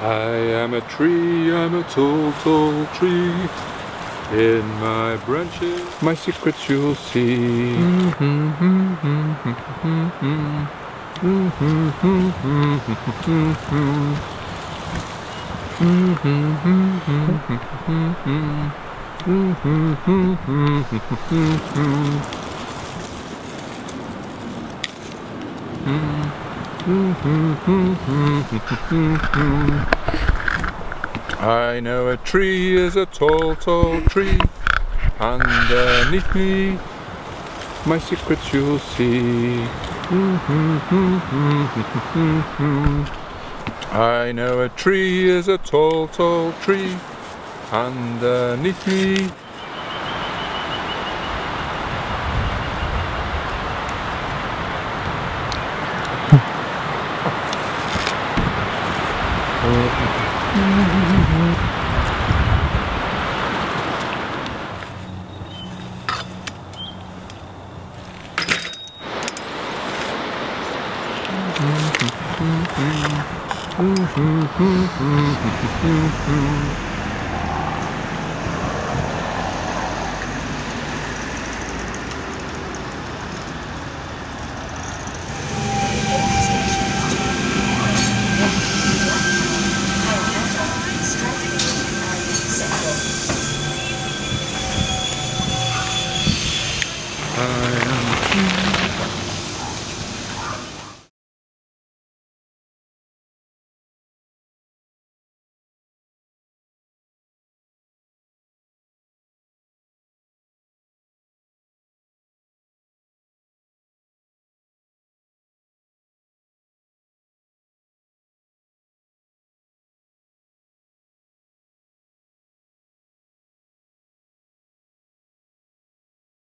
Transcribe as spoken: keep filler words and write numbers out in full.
I am a tree, I'm a tall, tall tree. In my branches, my secrets you'll see. I know a tree is a tall, tall tree. Underneath me, my secrets you'll see. I know a tree is a tall, tall tree. Underneath me,